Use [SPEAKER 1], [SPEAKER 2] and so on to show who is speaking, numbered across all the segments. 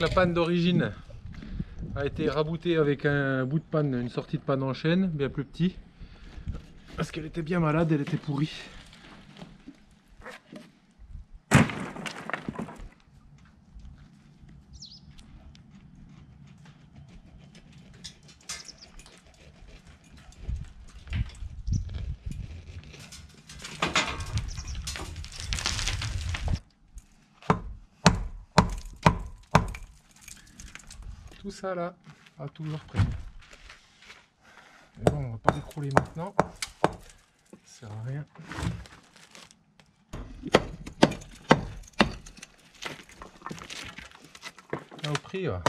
[SPEAKER 1] la panne d'origine a été raboutée avec un bout de panne, une sortie de panne en chaîne, bien plus petit. Parce qu'elle était bien malade, elle était pourrie. Tout ça là, pas toujours prêt. Mais bon, on va pas l'écrouler maintenant. Ça sert à rien. Là, au prix, ouais.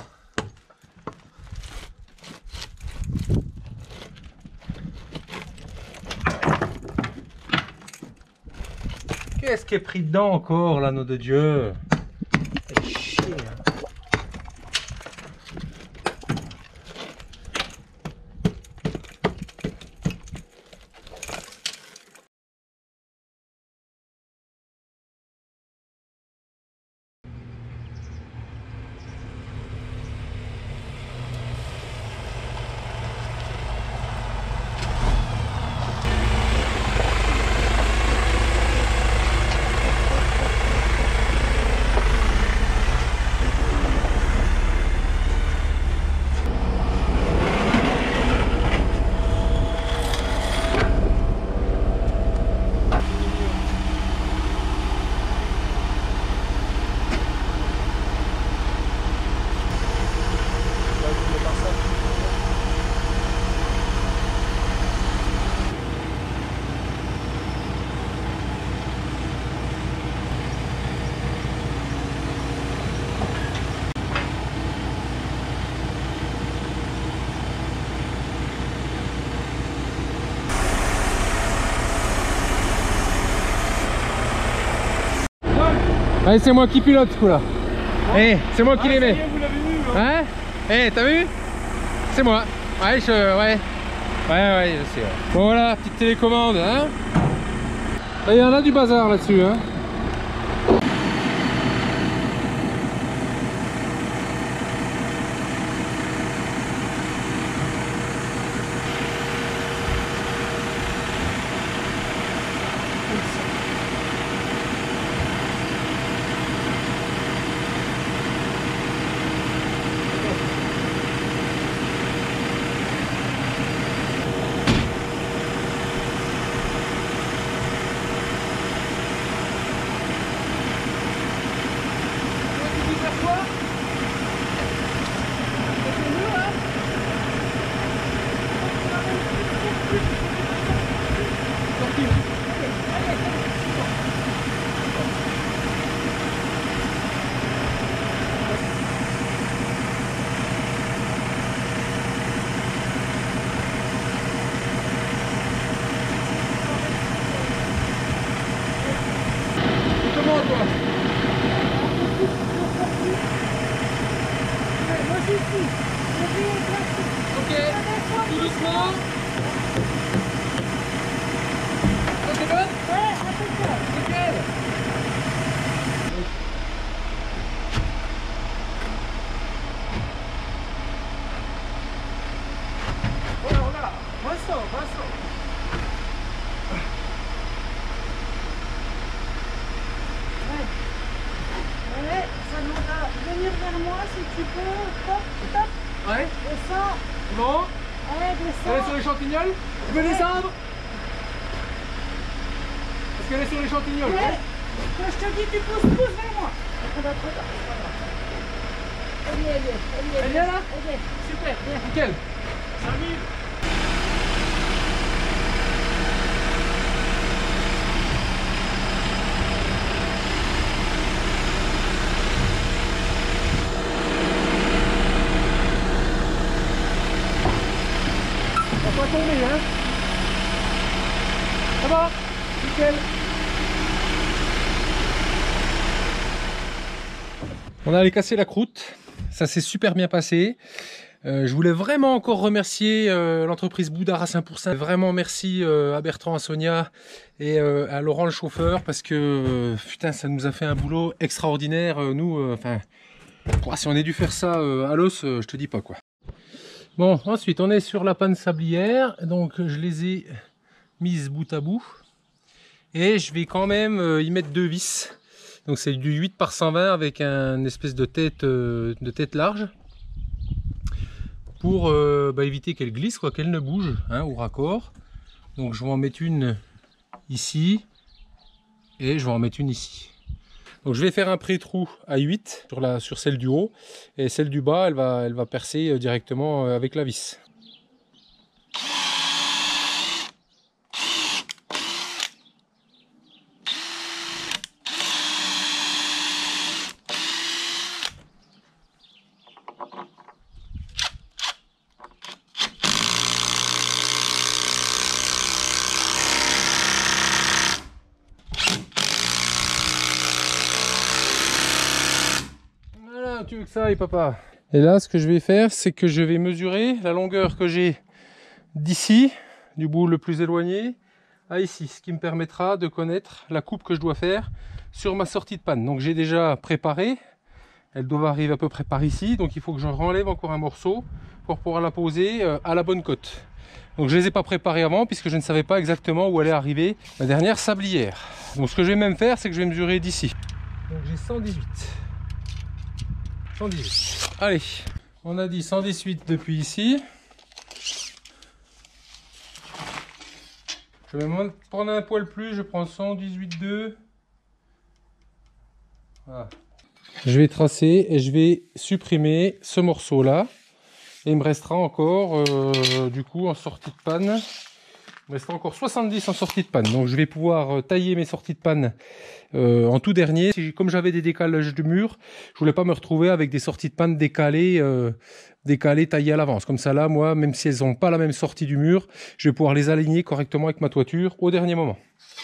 [SPEAKER 1] Qu'est-ce qui est pris dedans encore là, nom de Dieu? C'est chier, hein. Allez, c'est moi qui pilote ce coup là. Eh, c'est moi qui les mets.
[SPEAKER 2] Vous l'avez vu,
[SPEAKER 1] hein? Eh, t'as vu? C'est moi. Ouais, ouais. Ouais, je sais. Ouais. Bon voilà, petite télécommande, hein. Il y en a du bazar là-dessus, hein. Ok, tout doucement. Ça c'est bon?
[SPEAKER 3] Ouais, impeccable.
[SPEAKER 1] Nickel.
[SPEAKER 2] Voilà, Vincent.
[SPEAKER 3] Ouais, ça demandera de venir vers moi si tu peux. Top.
[SPEAKER 1] Ouais,
[SPEAKER 3] Descends.
[SPEAKER 1] bon.
[SPEAKER 3] Allez,
[SPEAKER 1] Elle est
[SPEAKER 3] descends.
[SPEAKER 1] sur les champignons? Tu peux descendre? Est-ce qu'elle est sur les champignons?
[SPEAKER 3] Ouais. Quand je te dis, tu pousses vers moi. On va trop tard, c'est pas grave. Elle y est.
[SPEAKER 1] Elle vient là?
[SPEAKER 3] Elle y est.
[SPEAKER 1] Super, nickel.
[SPEAKER 2] 5000.
[SPEAKER 1] On va pas tomber, hein. Ça va? Nickel. On a allé casser la croûte, ça s'est super bien passé. Je voulais vraiment encore remercier l'entreprise Boudard à 5%. Vraiment merci à Bertrand, à Sonia et à Laurent le chauffeur parce que putain ça nous a fait un boulot extraordinaire. Nous, enfin Oh, si on a dû faire ça à l'os, je te dis pas quoi. Bon, ensuite on est sur la panne sablière, donc je les ai mises bout à bout. Et je vais quand même y mettre 2 vis. Donc c'est du 8 par 120 avec une espèce de tête large. Pour éviter qu'elle glisse, quoi, qu'elle ne bouge hein, au raccord. Donc je vais en mettre une ici. Et je vais en mettre une ici. Donc je vais faire un pré-trou à 8 sur celle du haut. Et celle du bas, elle va percer directement avec la vis. Tu veux que ça aille, papa? Et là, ce que je vais faire, c'est que je vais mesurer la longueur que j'ai d'ici, du bout le plus éloigné, à ici, ce qui me permettra de connaître la coupe que je dois faire sur ma sortie de panne. Donc j'ai déjà préparé, elle doit arriver à peu près par ici, donc il faut que je renlève encore un morceau pour pouvoir la poser à la bonne cote. Donc je ne les ai pas préparés avant puisque je ne savais pas exactement où allait arriver la dernière sablière. Donc ce que je vais même faire, c'est que je vais mesurer d'ici. Donc j'ai 118. 118. Allez, on a dit 118 depuis ici. Je vais même prendre un poil plus, je prends 118,2. Voilà. Je vais tracer et je vais supprimer ce morceau là. Et il me restera encore, du coup, en sortie de panne. Il me restera encore 70 en sortie de panne. Donc je vais pouvoir tailler mes sorties de panne en tout dernier. Comme j'avais des décalages du mur, je voulais pas me retrouver avec des sorties de panne décalées, taillées à l'avance. Comme ça là, moi, même si elles n'ont pas la même sortie du mur, je vais pouvoir les aligner correctement avec ma toiture au dernier moment.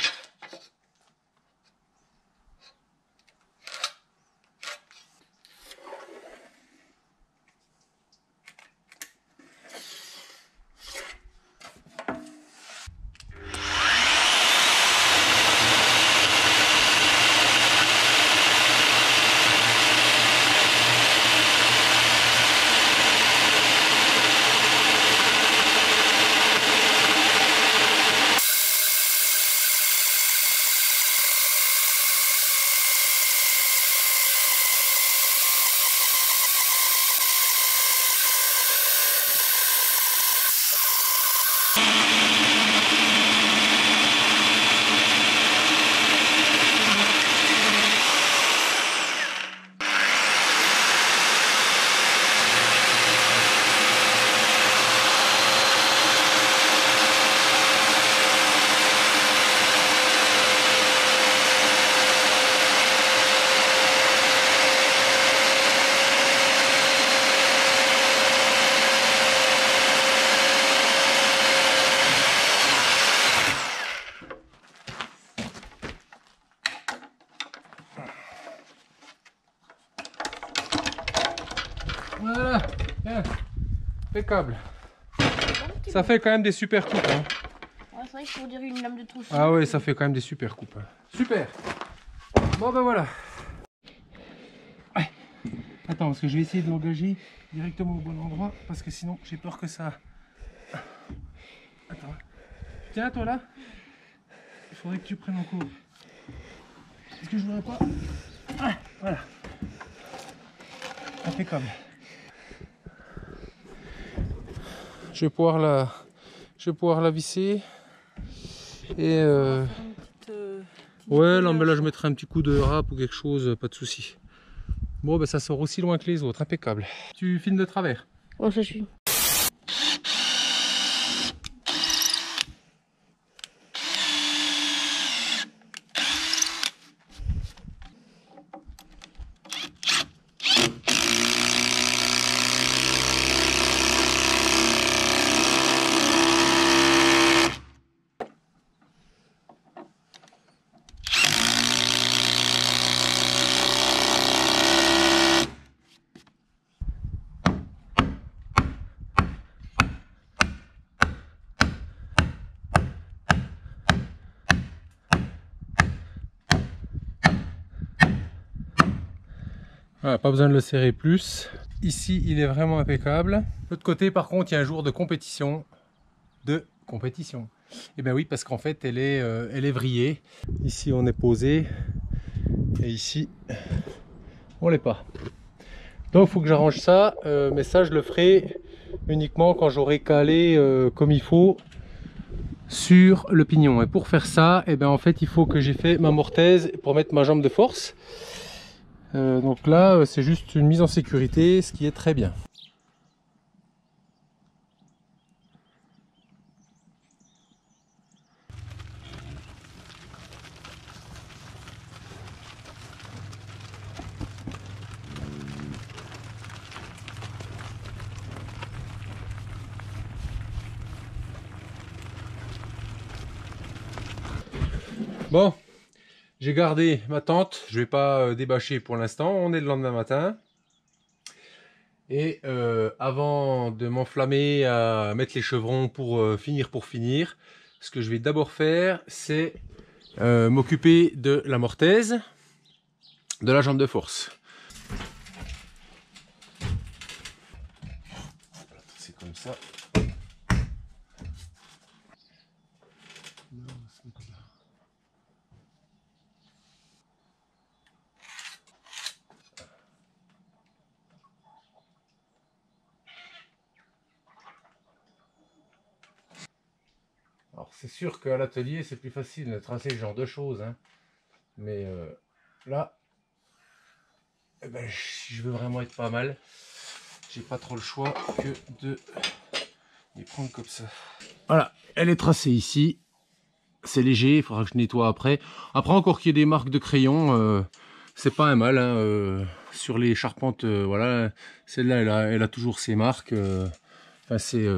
[SPEAKER 1] Voilà, bien, impeccable. Ça fait quand même des super coupes. Hein.
[SPEAKER 3] Ouais, c'est vrai qu'il faut dire une lame de trousseau.
[SPEAKER 1] Ah ouais, ça fait quand même des super coupes. Hein. Super. Bon ben voilà. Ouais. Attends, parce que je vais essayer de l'engager directement au bon endroit, parce que sinon j'ai peur que ça... Attends. Tiens, toi là. Il faudrait que tu prennes en cours. Est-ce que je voudrais pas... Ah, voilà. Impeccable. Je vais pouvoir la visser. Et ouais, là, mais là je mettrai un petit coup de râpe ou quelque chose, pas de souci. Bon, ben ça sort aussi loin que les autres, impeccable. Tu filmes de travers?
[SPEAKER 3] Ouais, ça suit.
[SPEAKER 1] Voilà, pas besoin de le serrer plus. Ici, il est vraiment impeccable. De l'autre côté, par contre, il y a un jour de compétition. Et bien oui, parce qu'en fait, elle est vrillée. Ici, on est posé. Et ici, on l'est pas. Donc, il faut que j'arrange ça. Mais ça, je le ferai uniquement quand j'aurai calé comme il faut sur le pignon. Et pour faire ça, et ben en fait, il faut que j'ai fait ma mortaise pour mettre ma jambe de force. Donc là, c'est juste une mise en sécurité, ce qui est très bien. Bon, j'ai gardé ma tente, je vais pas débâcher pour l'instant, on est le lendemain matin. Et avant de m'enflammer à mettre les chevrons pour finir, ce que je vais d'abord faire, c'est m'occuper de la mortaise, de la jambe de force. C'est comme ça. Alors c'est sûr qu'à l'atelier c'est plus facile de tracer ce genre de choses, hein. Mais là, eh ben, si je veux vraiment être pas mal, j'ai pas trop le choix que de les prendre comme ça. Voilà, elle est tracée ici. C'est léger, il faudra que je nettoie après. Après, encore qu'il y ait des marques de crayon, c'est pas un mal, hein, sur les charpentes, voilà, celle-là, elle a toujours ses marques. Enfin,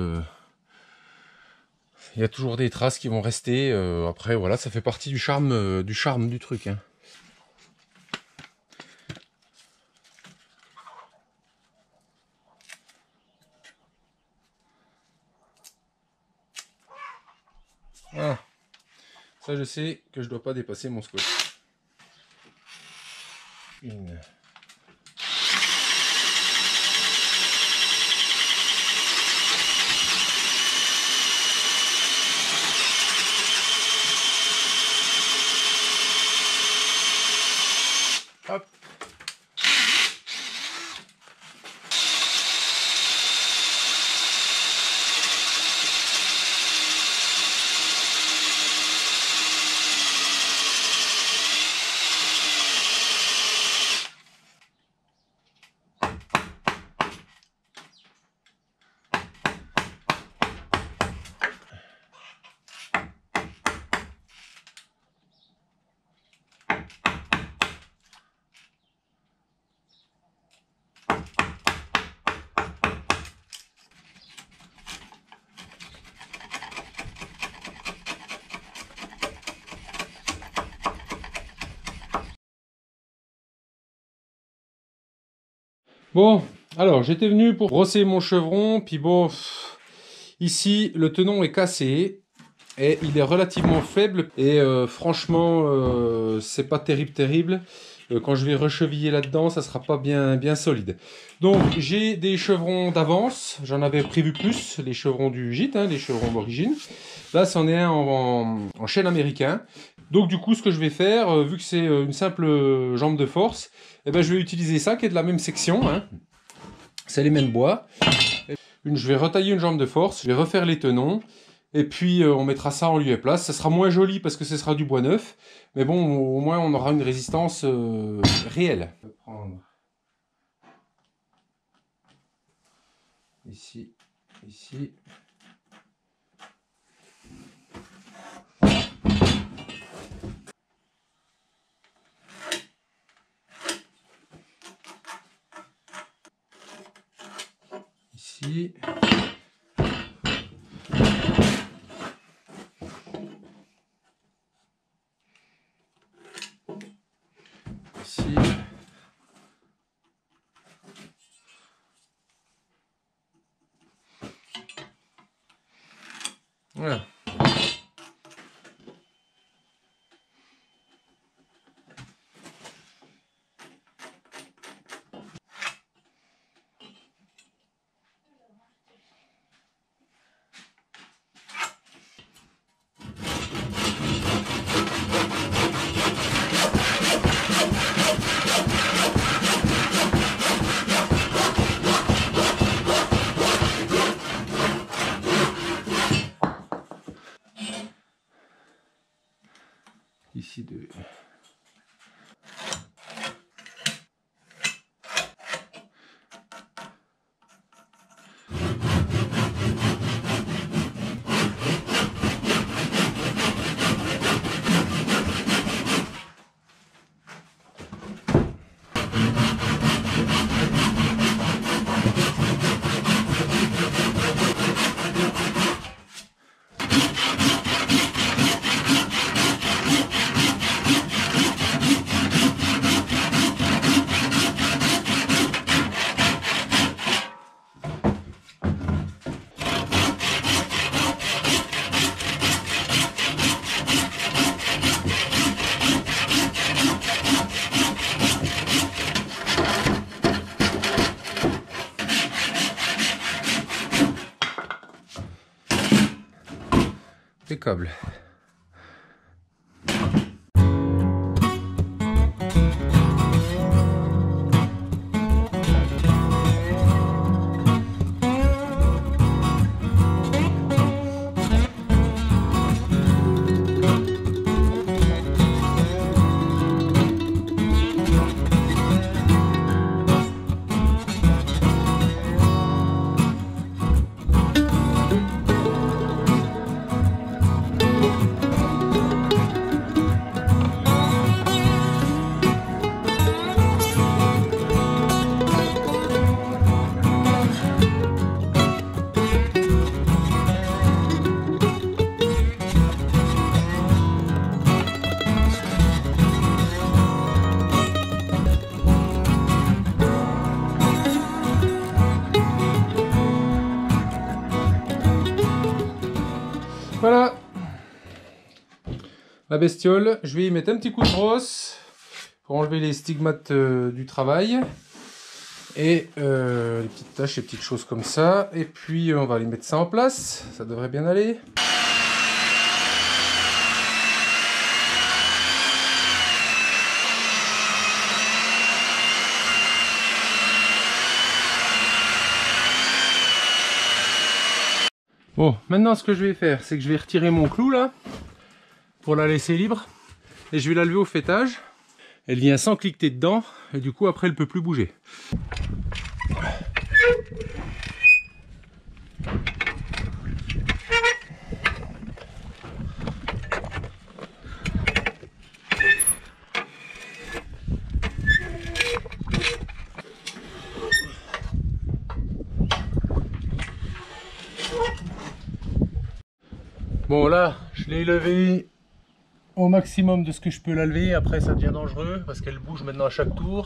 [SPEAKER 1] il y a toujours des traces qui vont rester. Après, voilà, ça fait partie du charme du truc, hein. Ah, ça, je sais que je dois pas dépasser mon scotch. Une. Hop. Bon, alors j'étais venu pour brosser mon chevron, puis bon, ici le tenon est cassé et il est relativement faible et franchement c'est pas terrible. Quand je vais recheviller là-dedans, ça sera pas bien solide. Donc j'ai des chevrons d'avance, j'en avais prévu plus, les chevrons du gîte, hein, les chevrons d'origine. Là c'en est un en chêne américain. Donc du coup ce que je vais faire, vu que c'est une simple jambe de force, eh ben, je vais utiliser ça qui est de la même section, hein. C'est les mêmes bois. Je vais retailler une jambe de force, je vais refaire les tenons, et puis on mettra ça en lieu et place. Ça sera moins joli parce que ce sera du bois neuf, mais bon, au moins on aura une résistance réelle. Je vais prendre ici, ici. Ici. Ici. Voilà. ici de... Impeccable. Voilà la bestiole. Je vais y mettre un petit coup de brosse pour enlever les stigmates du travail et les petites taches, les petites choses comme ça. Et puis on va aller mettre ça en place. Ça devrait bien aller. Bon, maintenant ce que je vais faire, c'est que je vais retirer mon clou là, pour la laisser libre, et je vais la lever au faîtage. Elle vient sans cliqueter dedans, et du coup après elle peut plus bouger. Bon là, je l'ai levé au maximum de ce que je peux la lever. Après ça devient dangereux parce qu'elle bouge maintenant à chaque tour.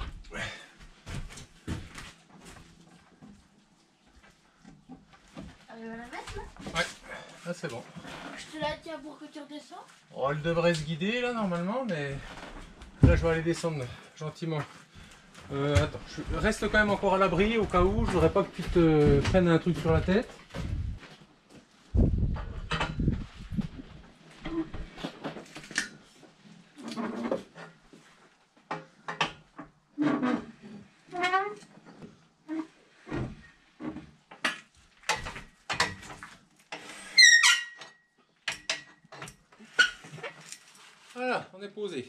[SPEAKER 3] Elle va la mettre là?
[SPEAKER 1] Ouais, là c'est bon.
[SPEAKER 3] Je te la tiens pour que tu redescends?
[SPEAKER 1] Oh, elle devrait se guider là normalement, mais là je vais aller descendre gentiment. Attends, je reste quand même encore à l'abri au cas où. Je voudrais pas que tu te prennes un truc sur la tête. Voilà, on est posé.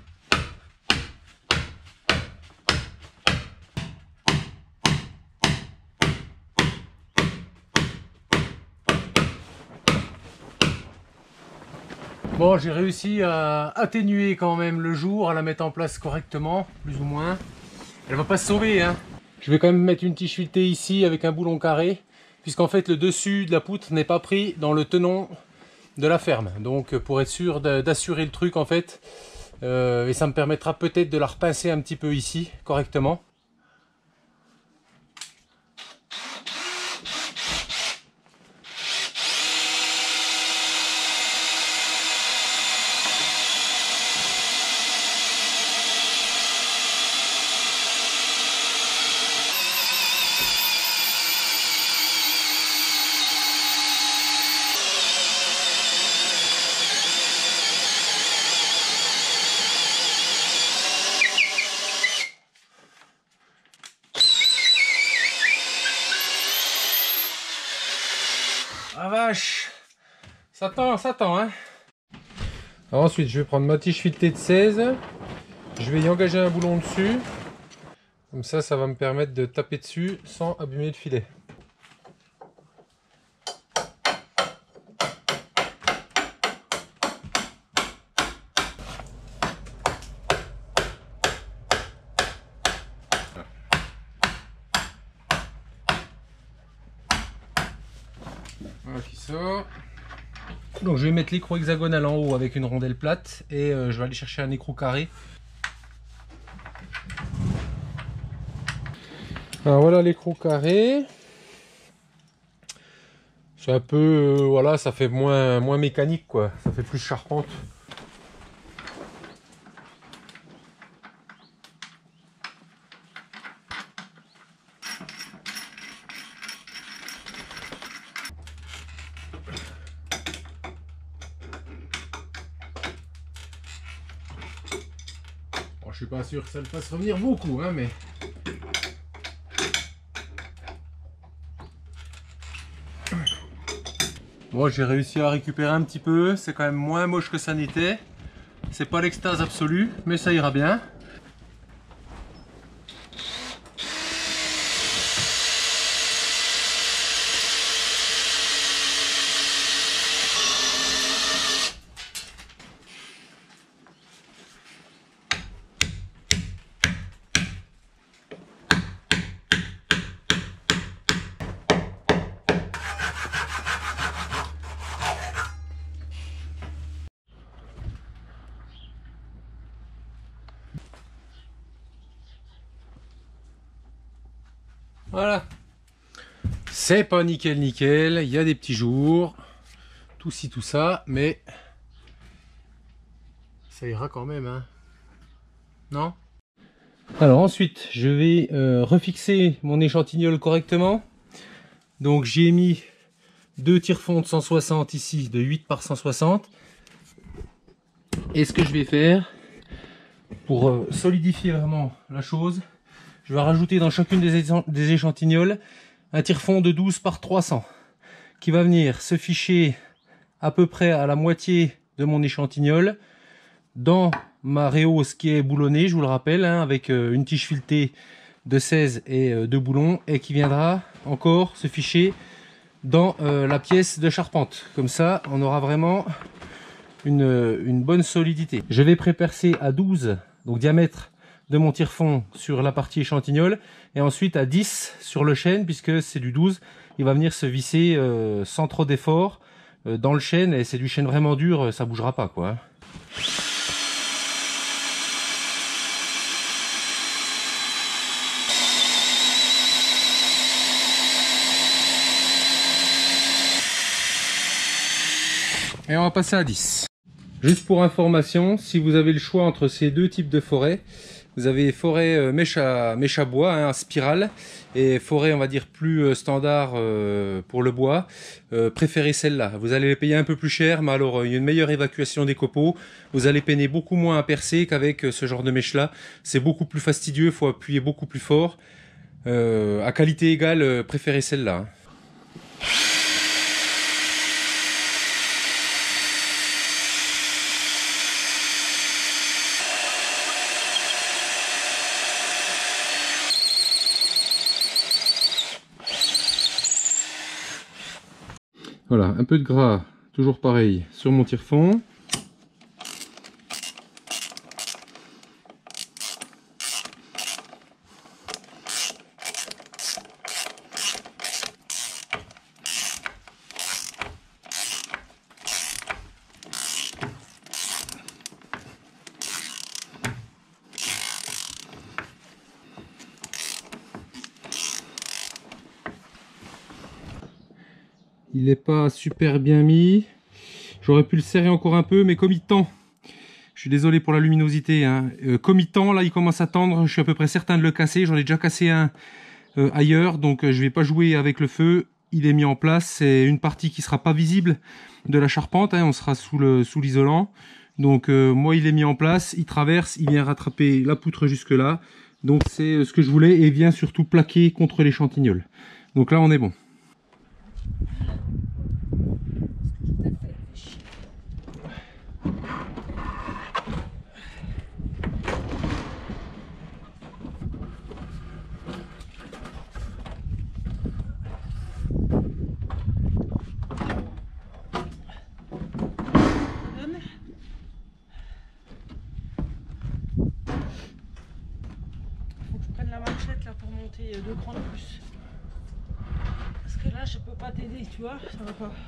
[SPEAKER 1] Bon, j'ai réussi à atténuer quand même le jour, à la mettre en place correctement, plus ou moins. Elle va pas se sauver, hein. Je vais quand même mettre une tige filetée ici avec un boulon carré, puisqu'en fait le dessus de la poutre n'est pas pris dans le tenon de la ferme. Donc pour être sûr d'assurer le truc en fait, et ça me permettra peut-être de la repincer un petit peu ici, correctement. Ah vache, ça tend, hein. Alors ensuite, je vais prendre ma tige filetée de 16. Je vais y engager un boulon dessus. Comme ça va me permettre de taper dessus sans abîmer le filet. Voilà qui sort. Donc je vais mettre l'écrou hexagonal en haut avec une rondelle plate et je vais aller chercher un écrou carré. Alors voilà l'écrou carré. C'est un peu, voilà, ça fait moins mécanique quoi, ça fait plus charpente. Bon, je suis pas sûr que ça le fasse revenir beaucoup, hein, mais... Bon, j'ai réussi à récupérer un petit peu, c'est quand même moins moche que ça n'était. C'est pas l'extase absolue, mais ça ira bien. Voilà. C'est pas nickel nickel, il y a des petits jours, tout ci tout ça, mais ça ira quand même, hein. Non? Alors ensuite, je vais refixer mon échantillol correctement. Donc j'ai mis deux tire-fonds de 160 ici, de 8 par 160. Et ce que je vais faire, pour solidifier vraiment la chose, je vais rajouter dans chacune des échantillons un tire-fond de 12 par 300 qui va venir se ficher à peu près à la moitié de mon échantillon dans ma réhausse qui est boulonnée, je vous le rappelle, hein, avec une tige filetée de 16 et 2 boulons, et qui viendra encore se ficher dans la pièce de charpente. Comme ça, on aura vraiment une bonne solidité. Je vais prépercer à 12, donc diamètre de mon tire-fond sur la partie échantillol, et ensuite à 10 sur le chêne, puisque c'est du 12, il va venir se visser sans trop d'effort dans le chêne, et c'est du chêne vraiment dur, ça bougera pas quoi. Et on va passer à 10. Juste pour information, si vous avez le choix entre ces deux types de forêts, vous avez forêt mèche à bois, hein, spirale, et forêt on va dire plus standard pour le bois, préférez celle-là. Vous allez les payer un peu plus cher, mais alors il y a une meilleure évacuation des copeaux, vous allez peiner beaucoup moins à percer qu'avec ce genre de mèche-là. C'est beaucoup plus fastidieux, il faut appuyer beaucoup plus fort. À qualité égale, préférez celle-là. Voilà, un peu de gras, toujours pareil, sur mon tire-fond. Il n'est pas super bien mis. J'aurais pu le serrer encore un peu, mais comme il tend, je suis désolé pour la luminosité, hein. Comme il tend, là il commence à tendre, je suis à peu près certain de le casser. J'en ai déjà cassé un ailleurs, donc je vais pas jouer avec le feu. Il est mis en place, c'est une partie qui sera pas visible de la charpente, hein. On sera sous l'isolant. Donc moi il est mis en place, il traverse, il vient rattraper la poutre jusque là. Donc c'est ce que je voulais, et il vient surtout plaquer contre l'échantillol. Donc là on est bon.
[SPEAKER 3] Tu vois, ça va pas.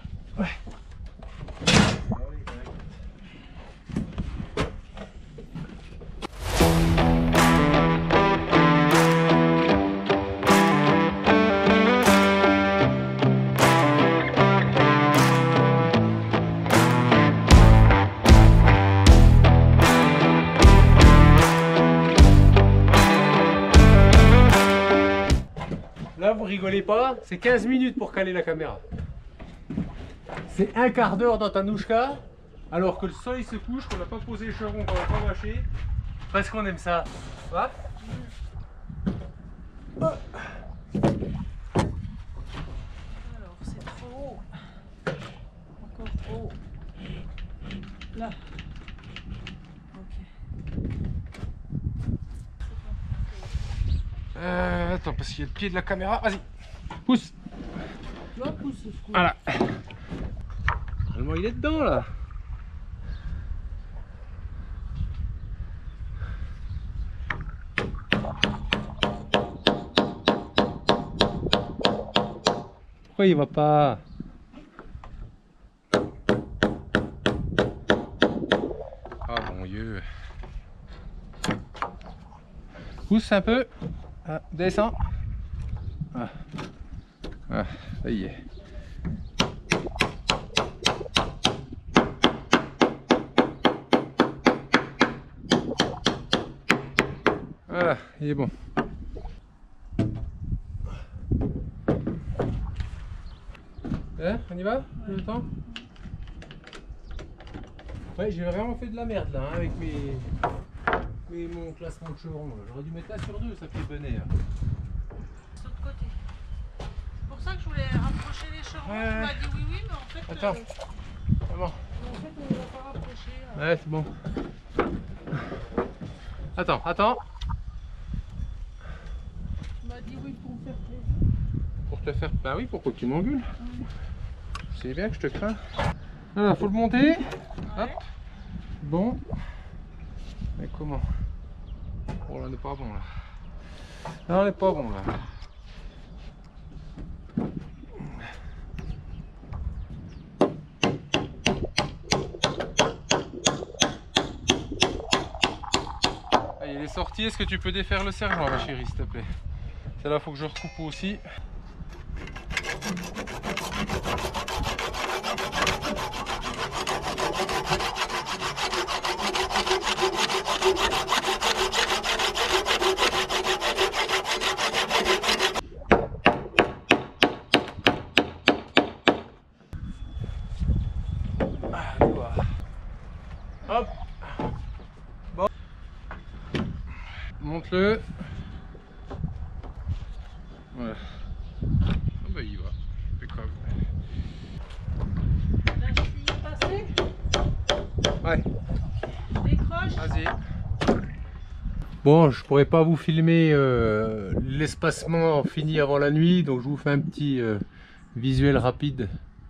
[SPEAKER 1] Là, vous rigolez pas, c'est 15 minutes pour caler la caméra. C'est un quart d'heure dans ta nouchka, alors que le soleil se couche, qu'on n'a pas posé les chevrons, qu'on n'a pas mâché, parce qu'on aime ça. Voilà.
[SPEAKER 3] Alors, c'est trop haut. Encore trop haut. Là. Ok.
[SPEAKER 1] Attends, parce qu'il y a le pied de la caméra. Vas-y, pousse.
[SPEAKER 3] Tu vois, pousse ce coup.
[SPEAKER 1] Voilà. Normalement, il est dedans là. Pourquoi il va pas? Ah bon Dieu. Pousse un peu. Ah, descends. Ah. Ah, ça y est. Voilà, il est bon. Hein, on y va? Le temps? Ouais, j'ai vraiment fait de la merde là, hein, avec mon classement de chevrons. J'aurais dû mettre là sur 2, ça fait bonnet.
[SPEAKER 3] De l'autre côté. C'est pour ça que je voulais rapprocher les chevrons.
[SPEAKER 1] Ouais.
[SPEAKER 3] Tu m'as dit oui, oui, mais en fait.
[SPEAKER 1] Attends. C'est bon.
[SPEAKER 3] En fait, on ne va pas rapprocher.
[SPEAKER 1] Ouais, c'est bon. Attends, attends.
[SPEAKER 3] Tu m'as dit oui pour me faire plaisir.
[SPEAKER 1] Pour te faire. Bah oui, pourquoi tu m'engueules? C'est bien que je te crains. Alors, faut le monter. Hop. Bon. Mais comment? Oh là, on n'est pas bon là. Non, on n'est pas bon là. Ah, il est sorti. Est-ce que tu peux défaire le sergent, ma chérie, s'il te plaît? Celle-là, faut que je recoupe aussi. Hop. Bon. Monte-le. Voilà. Ah bah il va. Impeccable.
[SPEAKER 3] La cheville est passée.
[SPEAKER 1] Ouais.
[SPEAKER 3] Décroche.
[SPEAKER 1] Vas-y. Bon, je pourrais pas vous filmer l'espacement fini avant la nuit, donc je vous fais un petit visuel rapide.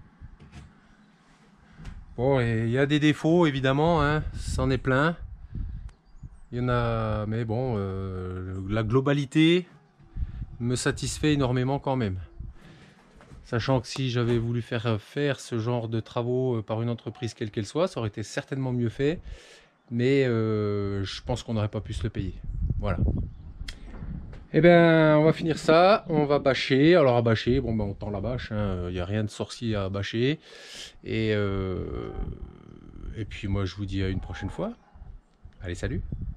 [SPEAKER 1] Bon, il y a des défauts évidemment, hein, c'en est plein. Il y en a, mais bon, la globalité me satisfait énormément quand même. Sachant que si j'avais voulu faire ce genre de travaux par une entreprise quelle qu'elle soit, ça aurait été certainement mieux fait. Mais je pense qu'on n'aurait pas pu se le payer. Voilà. Et ben, on va finir ça. On va bâcher. Alors à bâcher, bon ben on tend la bâche. Il n'y a rien de sorcier à bâcher. Et puis moi je vous dis à une prochaine fois. Allez, salut!